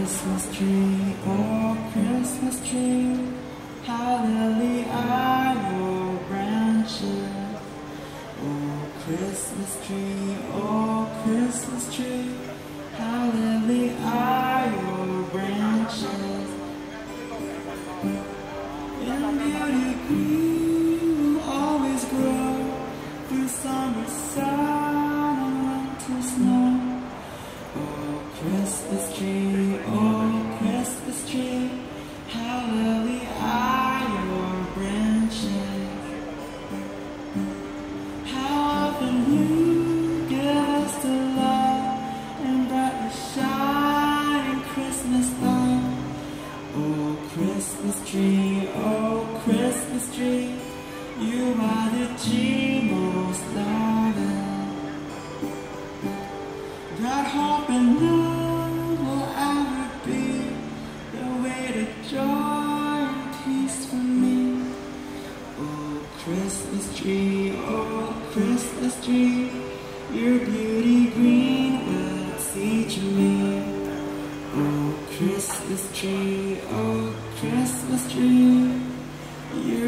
Christmas tree, oh Christmas tree, how lily are your branches. Oh Christmas tree, oh Christmas tree, how lily are your branches. In beauty green will always grow through summer sun and winter snow. Oh Christmas tree, oh Christmas tree, how lily are your branches. How often you give us the love and brightly shining Christmas light. Oh Christmas tree, oh Christmas tree, you are the tree most loving. That hope and love will ever be the way to joy and peace for me. Oh Christmas tree, oh Christmas tree, your beauty green will teach me. Oh Christmas tree, your